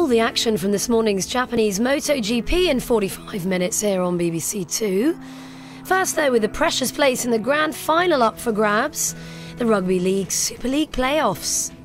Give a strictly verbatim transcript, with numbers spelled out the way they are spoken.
the action from this morning's Japanese MotoGP in forty-five minutes here on B B C Two. First though, with the precious place in the grand final up for grabs, the Rugby League Super League playoffs.